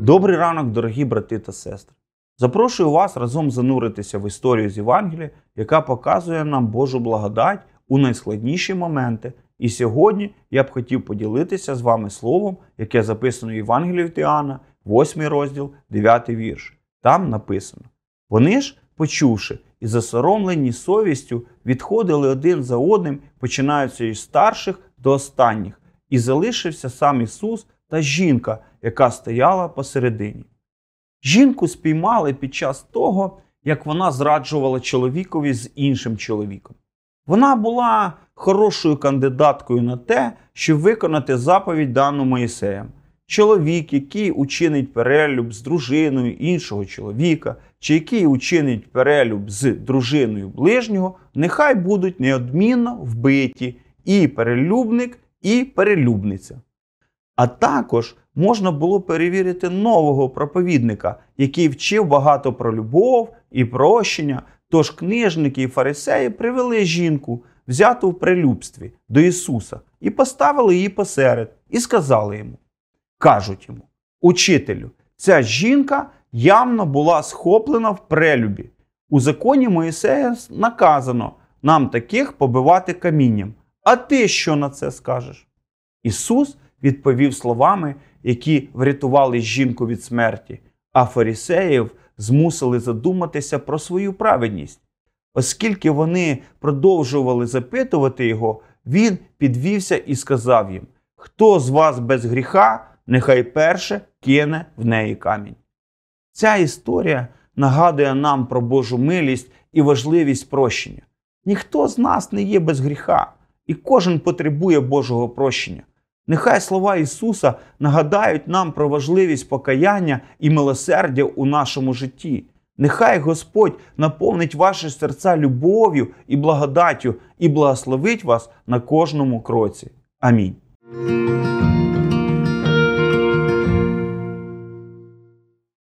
Добрий ранок, дорогі брати та сестри! Запрошую вас разом зануритися в історію з Євангелія, яка показує нам Божу благодать у найскладніші моменти. І сьогодні я б хотів поділитися з вами словом, яке записано в Євангелії від Іоанна, 8 розділ, 9 вірш. Там написано: «Вони ж, почувши і засоромлені совістю, відходили один за одним, починаючи із старших до останніх, і залишився сам Ісус та жінка, яка стояла посередині». Жінку спіймали під час того, як вона зраджувала чоловікові з іншим чоловіком. Вона була хорошою кандидаткою на те, щоб виконати заповідь, дану Моїсеєм. Чоловік, який учинить перелюб з дружиною іншого чоловіка, чи який учинить перелюб з дружиною ближнього, нехай будуть неодмінно вбиті і перелюбник, і перелюбниця. А також можна було перевірити нового проповідника, який вчив багато про любов і прощення. Тож книжники і фарисеї привели жінку, взяту в перелюбстві, до Ісуса, і поставили її посеред, і сказали йому, кажуть йому: «Учителю, ця жінка явно була схоплена в перелюбі. У законі Моїсея наказано нам таких побивати камінням. А ти що на це скажеш?» Ісус відповів словами, які врятували жінку від смерті, а фарисеїв змусили задуматися про свою праведність. Оскільки вони продовжували запитувати його, він підвівся і сказав їм: «Хто з вас без гріха, нехай перше кине в неї камінь». Ця історія нагадує нам про Божу милість і важливість прощення. Ніхто з нас не є без гріха, і кожен потребує Божого прощення. Нехай слова Ісуса нагадають нам про важливість покаяння і милосердя у нашому житті. Нехай Господь наповнить ваші серця любов'ю і благодаттю і благословить вас на кожному кроці. Амінь.